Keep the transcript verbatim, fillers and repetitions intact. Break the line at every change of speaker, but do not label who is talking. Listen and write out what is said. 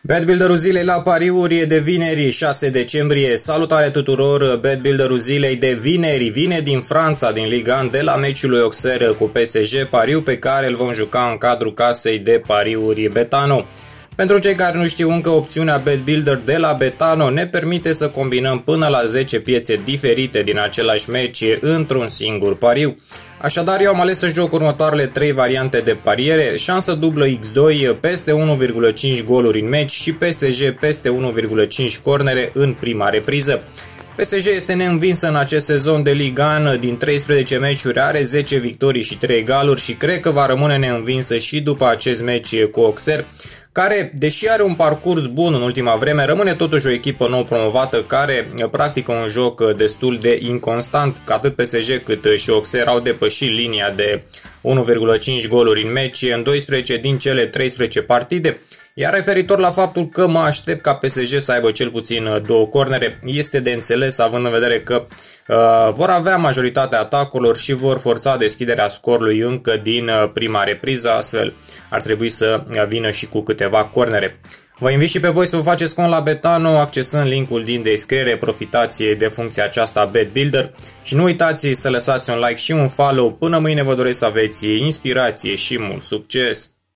BetBuilderul zilei la pariuri e de vineri, șase decembrie. Salutare tuturor! BetBuilderul zilei de vineri vine din Franța, din Ligue unu, de la meciul lui Auxerre cu P S G, pariu pe care îl vom juca în cadrul casei de pariuri Betano. Pentru cei care nu știu încă, opțiunea BetBuilder de la Betano ne permite să combinăm până la zece piețe diferite din același meci într-un singur pariu. Așadar, eu am ales să joc următoarele trei variante de pariere: șansă dublă X doi, peste unu virgulă cinci goluri în meci și P S G peste unu virgulă cinci cornere în prima repriză. P S G este neînvinsă în acest sezon de Ligue unu, din treisprezece meciuri are zece victorii și trei egaluri și cred că va rămâne neînvinsă și după acest meci cu Auxerre, care, deși are un parcurs bun în ultima vreme, rămâne totuși o echipă nou promovată care practică un joc destul de inconstant. Atât P S G cât și Auxerre au depășit linia de unu virgulă cinci goluri în meci în doisprezece din cele treisprezece partide. Iar referitor la faptul că mă aștept ca P S G să aibă cel puțin două cornere, este de înțeles având în vedere că uh, vor avea majoritatea atacurilor și vor forța deschiderea scorului încă din uh, prima repriză, astfel ar trebui să vină și cu câteva cornere. Vă invit și pe voi să vă faceți cont la Betano accesând linkul din descriere, profitați de funcția aceasta BetBuilder și nu uitați să lăsați un like și un follow. Până mâine vă doresc să aveți inspirație și mult succes!